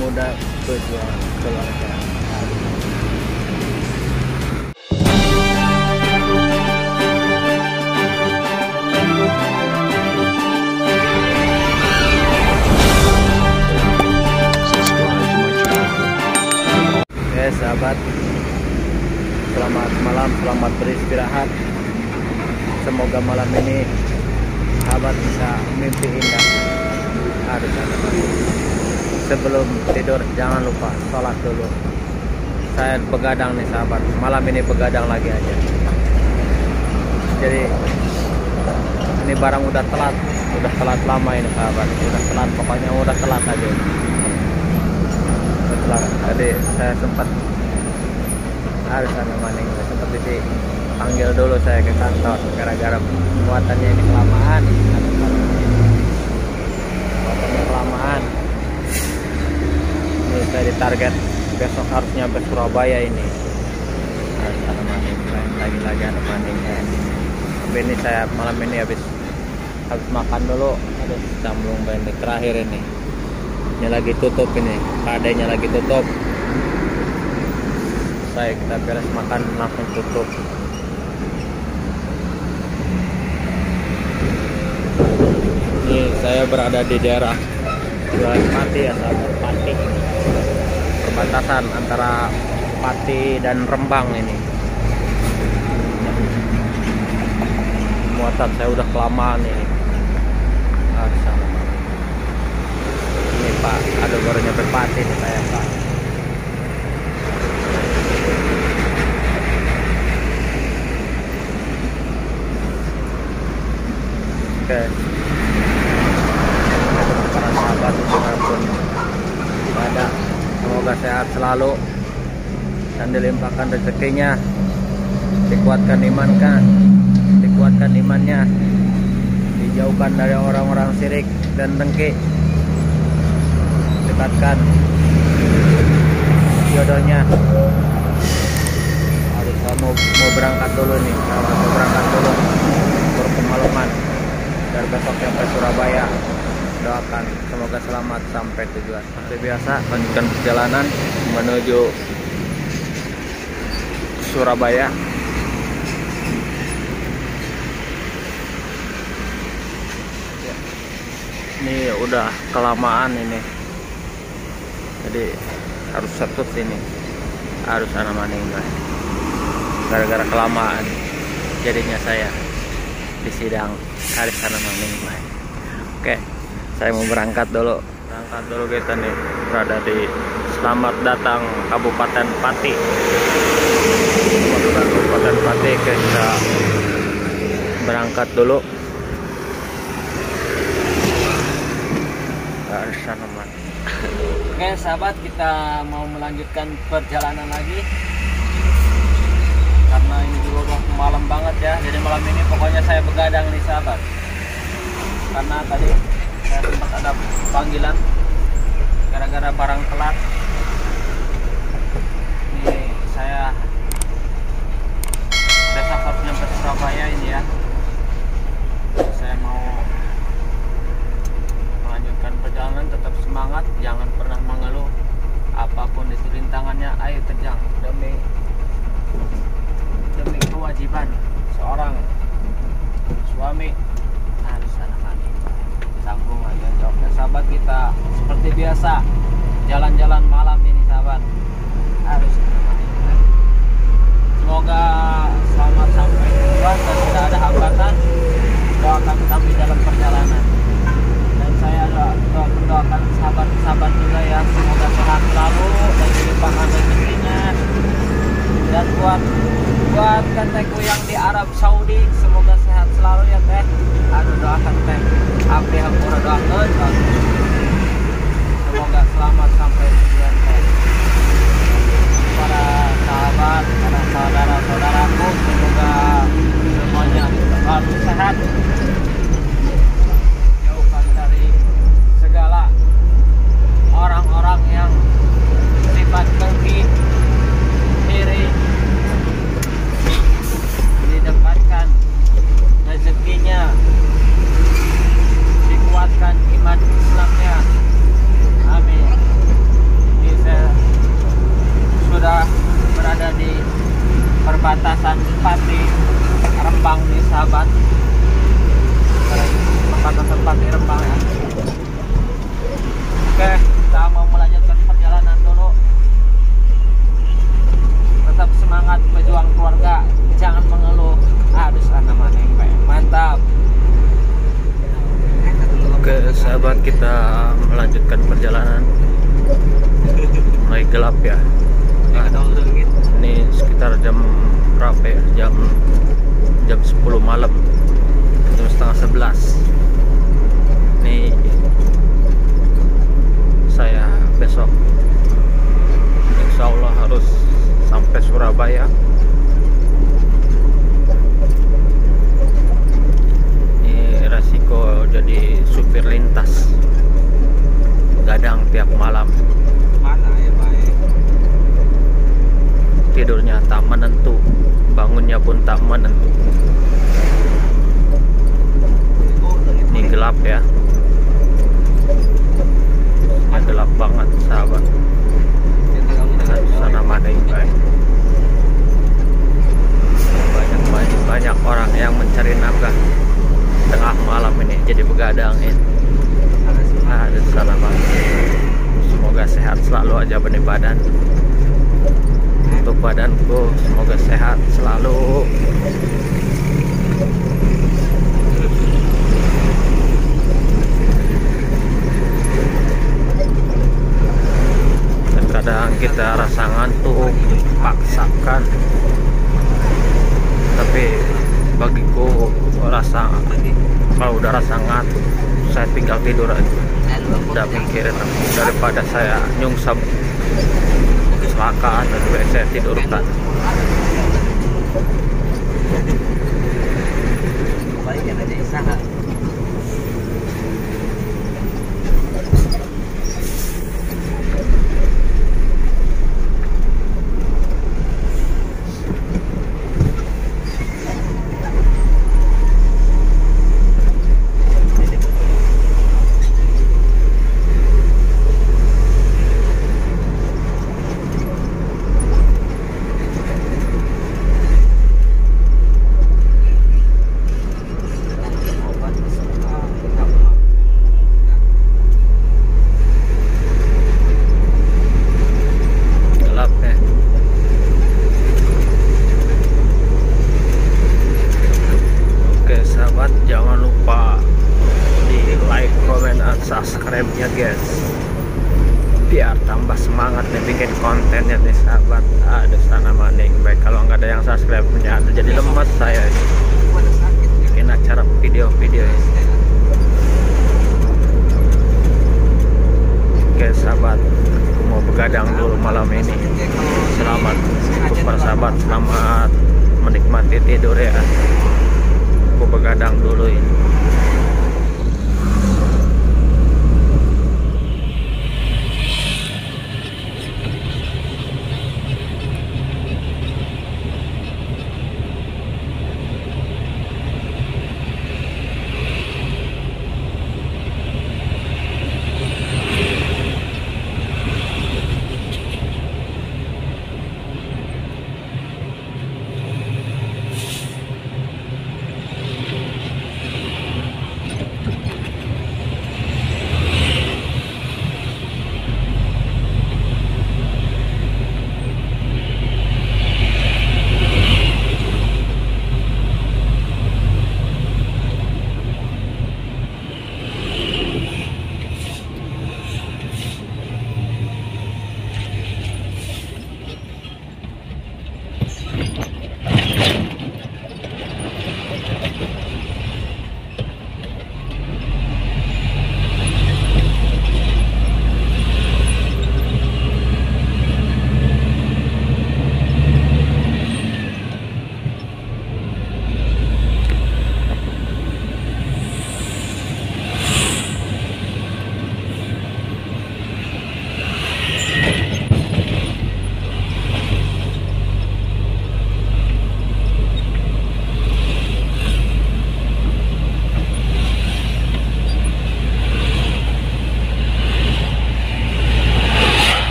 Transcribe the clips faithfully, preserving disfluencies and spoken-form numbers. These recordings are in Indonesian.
muda berjuang keluarga. Oke sahabat, selamat malam, selamat beristirahat. Semoga malam ini sahabat bisa mimpi indah. Harus ada sebelum tidur jangan lupa sholat dulu. Saya begadang nih sahabat, malam ini begadang lagi aja. Jadi ini barang udah telat, udah telat lama ini sahabat, udah telat, pokoknya udah telat aja. Udah telat. Tadi saya sempat harus ada maning, sempat dipanggil dulu saya ke kantor gara-gara muatannya ini kelamaan. Muatannya kelamaan. Ini saya ditarget besok harus nyampe Surabaya ini. Harus ada maning, lagi-lagi ada maning. Tapi ini saya malam ini habis habis makan dulu, ada cambung pendek terakhir ini. Ini lagi tutup ini, kadenya lagi tutup. Saya kita beres makan langsung tutup. Ini saya berada di daerah Jualan Pati ya sahabat, Pati. Perbatasan antara Pati dan Rembang ini. Muatan saya udah kelamaan ini. Ah, ini Pak, ada baru nyampe Pati nih saya Pak. Oke. Para sahabat dimanapun berada, semoga sehat selalu dan dilimpahkan rezekinya, dikuatkan imannya, dikuatkan imannya, dijauhkan dari orang-orang syirik dan dengki, dekatkan jodohnya. Aduh, saya mau mau berangkat dulu nih, saya mau berangkat dulu ke Pemalungan dan besok sampai Surabaya. Doakan semoga selamat sampai tujuan. Seperti biasa lanjutkan perjalanan menuju Surabaya. Ya. Ini udah kelamaan ini, jadi harus setut sini, harus ana maning gara-gara kelamaan jadinya saya di sidang harus ana maning. Oke, saya mau berangkat dulu. Berangkat dulu kita nih, berada di Selamat Datang Kabupaten Pati. Kabupaten Pati, kita berangkat dulu. Oke sahabat, kita mau melanjutkan perjalanan lagi karena ini juga udah malam banget ya. Jadi malam ini pokoknya saya begadang nih sahabat, karena tadi saya sempat ada panggilan gara-gara barang telat. Ini saya besok harus nyampe Surabaya ini ya. Saya mau melanjutkan perjalanan, tetap semangat, jangan pernah mengeluh. Apapun itu rintangannya, ayo terjang demi demi kewajiban seorang suami. Sambung aja jawabnya sahabat. Kita seperti biasa jalan-jalan malam ini sahabat, harus semoga selamat sampai tujuan dan tidak ada hambatan. Doakan kami dalam perjalanan, dan saya doakan sahabat-sahabat juga ya, semoga sehat selalu dan dilimpahkan rezekinya. Dan buat buat kanteku yang di Arab Saudi, semoga sehat selalu ya teh. Aduh, doakan teh, abdi hampura doakan, semoga selamat sampai tujuan teh. Para sahabat, para saudara-saudaraku, semoga semuanya selalu sehat, jauhkan dari segala orang-orang yang gelap ya. Nah, ini sekitar jam berapa ya? Jam jam sepuluh malam, jam setengah sebelas. Nih saya besok insya Allah harus sampai Surabaya. Ini resiko jadi supir lintas, gadang tiap malam. Mana ya baik? Tidurnya tak menentu, bangunnya pun tak menentu. Ini gelap ya. Ini gelap banget sahabat. Dengan sana mana yang baik. Banyak banyak banyak orang yang mencari nafkah tengah malam ini jadi begadang ya. Nah, ada sana mana. Semoga sehat selalu aja benih badan. Untuk badanku semoga sehat selalu. Terkadang kita rasa ngantuk, paksakan, tapi bagiku rasa kalau udah rasa ngantuk saya tinggal tidur aja, udah mikirin daripada saya nyungsep kecelakaan dan saya tidurkan. Baiknya ada usaha. Jangan lupa di like, comment, dan subscribe-nya guys, biar tambah semangat nih bikin kontennya nih sahabat. Ada sana maning baik, kalau nggak ada yang subscribe-nya ada jadi lemes saya ini bikin acara video-video ini. Oke sahabat, aku mau begadang dulu malam ini. Selamat untuk para sahabat, selamat menikmati tidur ya. Aku begadang dulu ini.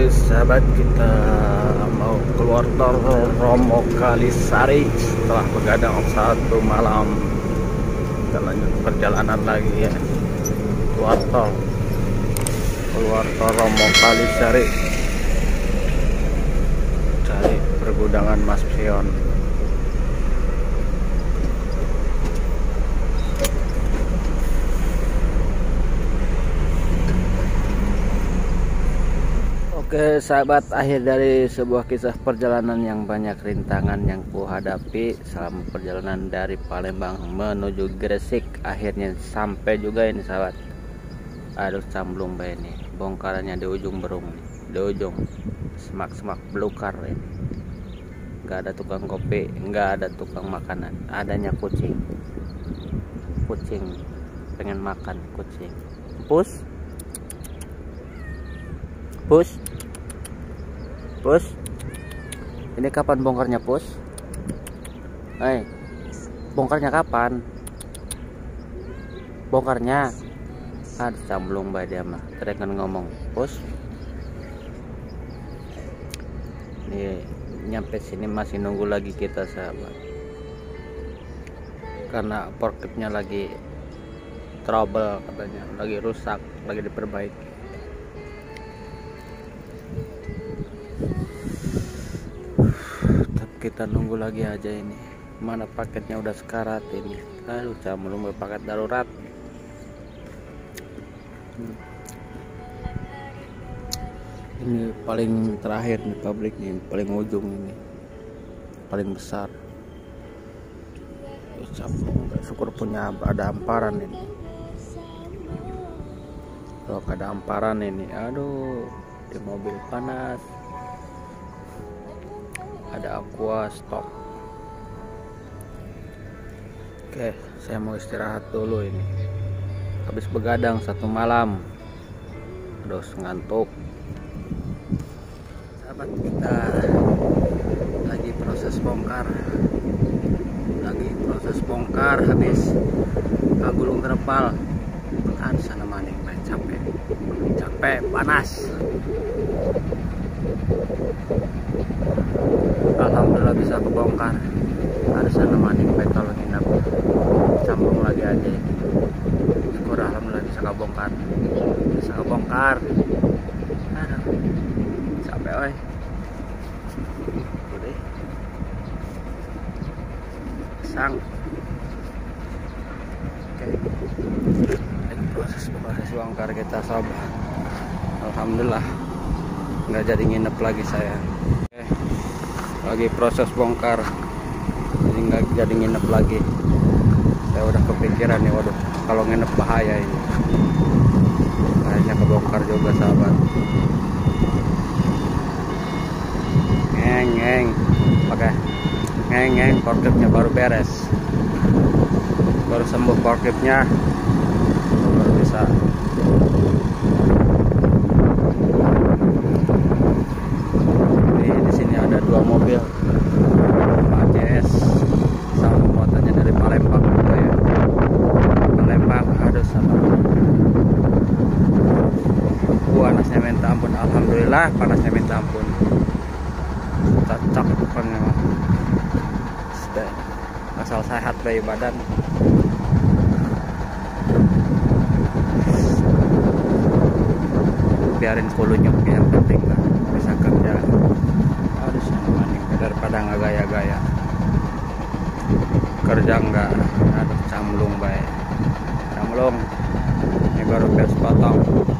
Oke sahabat, kita mau keluar tol Romo Kalisari setelah begadang satu malam. Kita lanjut perjalanan lagi ya, keluar tol keluar tol Romo Kalisari, cari pergudangan Mas Pion. Oke sahabat, akhir dari sebuah kisah perjalanan yang banyak rintangan yang ku hadapi selama perjalanan dari Palembang menuju Gresik. Akhirnya sampai juga ini sahabat. Aduh camblung bay ini, bongkarannya di ujung Berung nih, di ujung semak-semak belukar ini. Nggak ada tukang kopi, nggak ada tukang makanan, adanya kucing. Kucing pengen makan, kucing. Pus, pus. Pus, ini kapan bongkarnya Pus? Hei, bongkarnya kapan? Bongkarnya? Aduh camblung mbak dia mah, terekan ngomong Pus. Nih nyampe sini masih nunggu lagi kita sahabat, karena forkliftnya lagi trouble katanya, lagi rusak, lagi diperbaiki. Kita nunggu lagi aja ini, mana paketnya udah sekarat ini. Aduh camblung paket darurat. hmm. Ini paling terakhir nih pabriknya, paling ujung ini, paling besar. Camblung, syukur punya ada amparan ini. Kalau ada amparan ini, aduh di mobil panas. Ada aqua stop. Oke, saya mau istirahat dulu ini, habis begadang satu malam. Aduh ngantuk sahabat. Kita lagi proses bongkar, lagi proses bongkar habis kagulung terpal kan sana maning, capek capek panas. Alhamdulillah bisa kebongkar. Ada sana maning petol nginap, sambung lagi aja. Syukur alhamdulillah bisa kebongkar, bisa kebongkar. Aduh capek oi. Udah sang. Oke, lagi proses proses bongkar kita sobat. Alhamdulillah nggak jadi nginep lagi saya. Oke, lagi proses bongkar, jadi nggak jadi nginep lagi. Saya udah kepikiran nih, waduh kalau nginep bahaya ini. Akhirnya kebongkar juga sahabat. Ngeng ngeng, pakai ngeng ngeng, forkliftnya baru beres, baru sembuh forkliftnya, baru bisa. Dua mobil A C S sama muatannya dari Palembang juga ya. Palembang, aduh sama panasnya minta ampun. Alhamdulillah panasnya minta ampun, cocok pokoknya. Asal sehat bayi badan. Biarin kulunyuk yang penting lah bisa kerja. Daripada nggak gaya-gaya kerja nggak. Aduh camblung baik, camblung ini baru beres potong.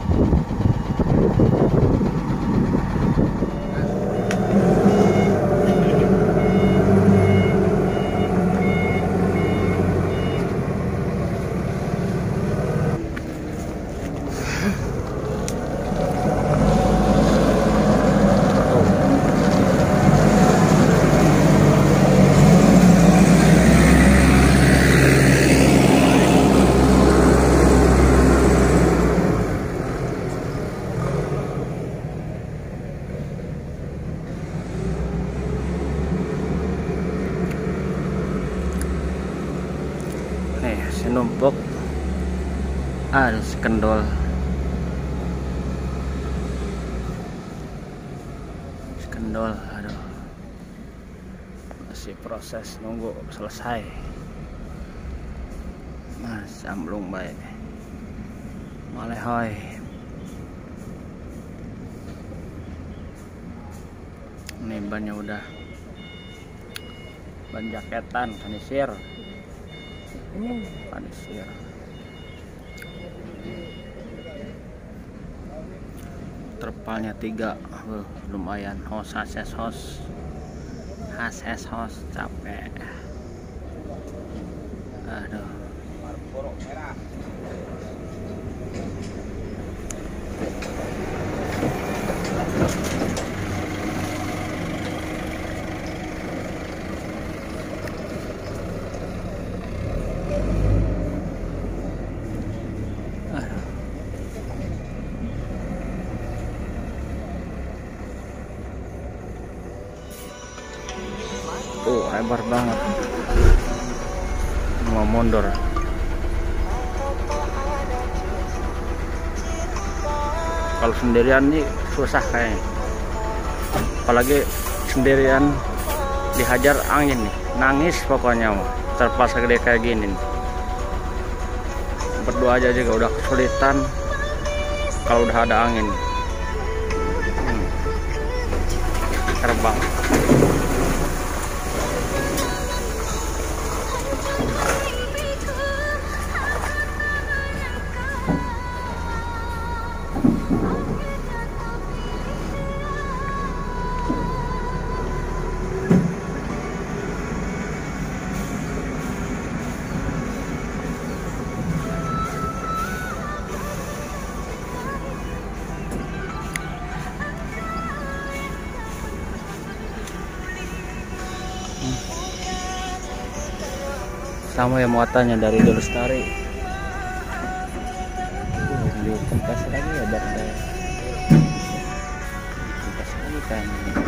numpuk. Aduh, kendol. cendol. Aduh, masih proses nunggu selesai. Nah, samblung baik malehoy. Ini bannya udah ban jaketan kanisir kanisir terpalnya tiga. uh, lumayan. Hos hases hos hases hos capek. Aduh, tuh lebar banget. Mau mundur. Kalau sendirian nih susah kayaknya. Apalagi sendirian dihajar angin nih. Nangis pokoknya mah. Terpas gede kayak gini nih. Berdua aja juga udah kesulitan kalau udah ada angin. Hmm. Terbang. Sama ya muatannya dari Lestari. Uh, dikempas lagi ya bak saya. Kempas lagi kan.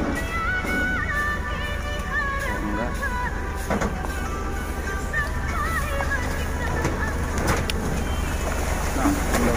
Oh, enggak. Nah,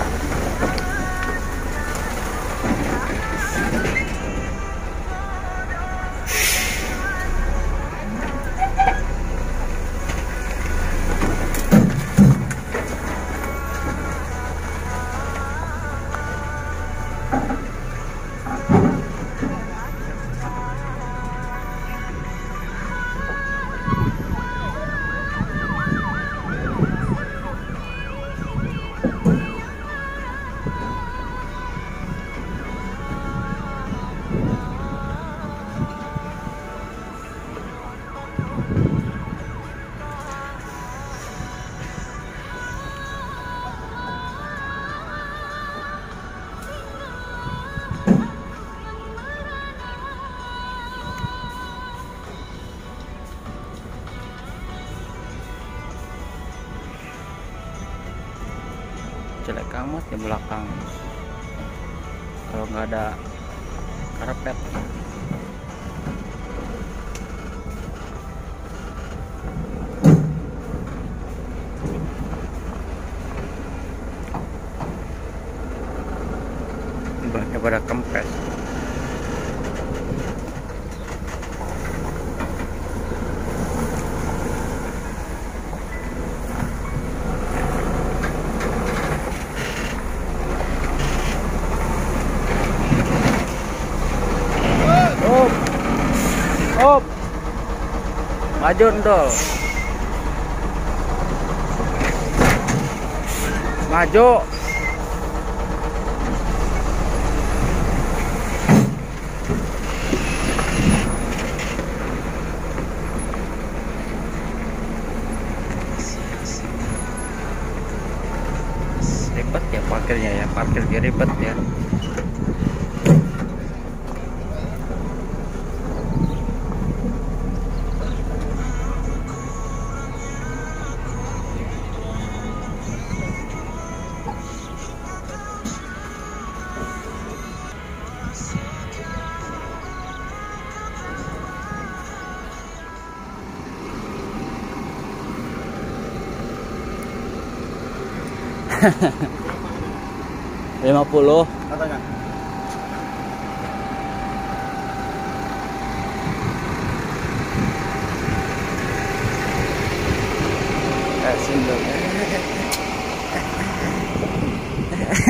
jelek amat di belakang kalau nggak ada karpet. Bannya pada kempes. Op, maju ndol, maju. Ribet ya parkirnya ya, parkir ribet ya. lima puluh katanya.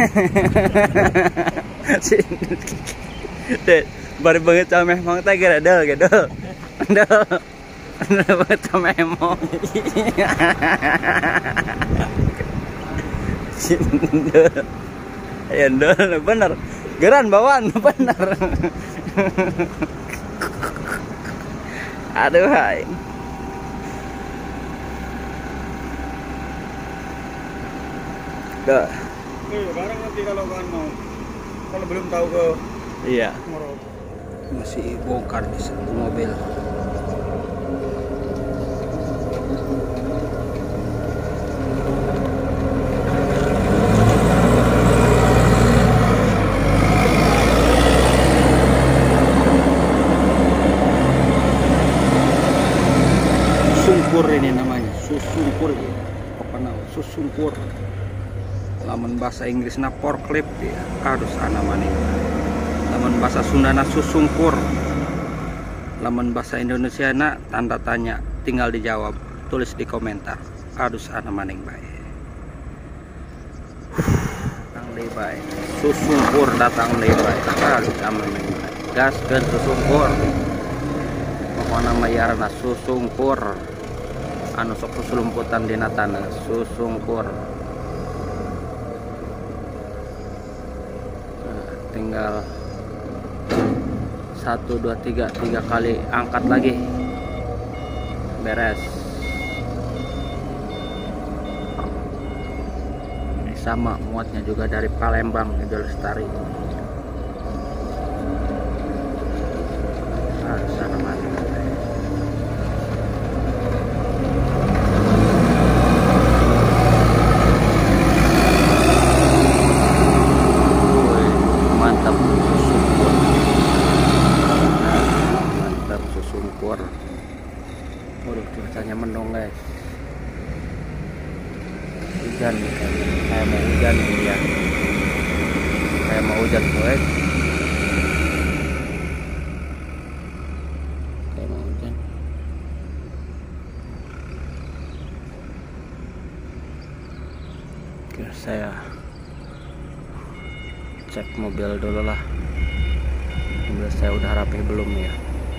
Dek, baru banget sama emang teh gara dal gedel. Dal. Dal banget sama emang. Cindel. Ya dal bener. Geran bawaan bener. Aduh hai. Dah. Eh, barang nanti kalau kan mau. Kalau belum tahu ke Iya. Moro. Masih bongkar di satu mobil. Susungkur ini namanya, susungkur ya. Apa nama? Susungkur. Lamun bahasa Inggris na forklift ya. Aduh sana maning. Lamun bahasa Sundana susungkur. Lamun bahasa Indonesia na tanda tanya, tinggal dijawab, tulis di komentar. Aduh sana maning bae. Datang deui bae. Susungkur datang deui bae. Aduh sana maning bae. Gaskeun susungkur. Pokona mayarna susungkur. Anu sok susulumputan dina tanah susungkur. Nah, tinggal satu dua tiga tiga kali angkat lagi beres. Ini sama muatnya juga dari Palembang Indo Lestari. Ah, sana mana? Mantap susungkur. Mantap susungkur. Waduh, cuacanya mendung guys. Hujan nih kan. Kayak mau hujan nih ya. Kayak mau hujan guys. Kayak mau hujan. Oke, saya cek mobil dulu lah. Mobil saya udah rapi belum ya?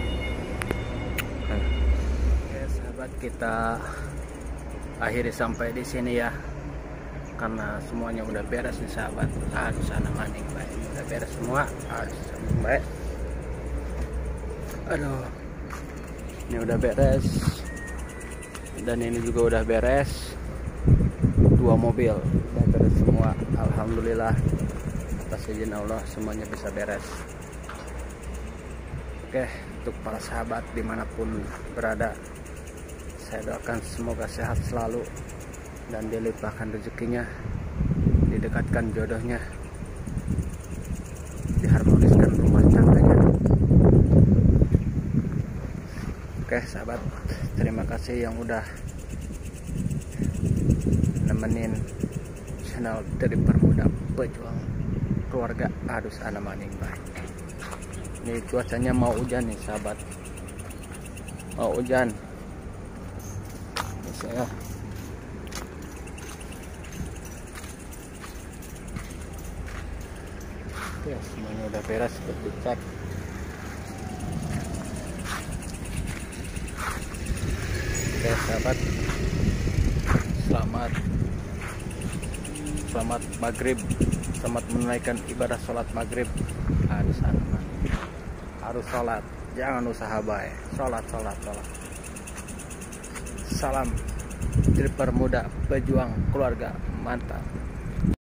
Oke sahabat, kita akhiri sampai di sini ya, karena semuanya udah beres nih sahabat. Aduh sana maning baik, udah beres semua. Aduh sana baik. Aduh, ini udah beres, dan ini juga udah beres. Dua mobil udah beres semua. Alhamdulillah, atas izin Allah semuanya bisa beres. Oke, untuk para sahabat dimanapun berada, saya doakan semoga sehat selalu dan dilimpahkan rezekinya, didekatkan jodohnya, diharmoniskan rumah tangganya. Oke sahabat, terima kasih yang udah nemenin channel dari Permuda Pejuang Keluarga. Aduh sana maning baik. Ini cuacanya mau hujan nih sahabat, mau hujan. Ini saya oke, semuanya udah beres, seperti cek. Oke sahabat, selamat selamat maghrib, selamat menunaikan ibadah sholat maghrib. Harus harus sholat, jangan usaha baik, sholat sholat sholat. Salam dari Permuda Pejuang Keluarga, mantap.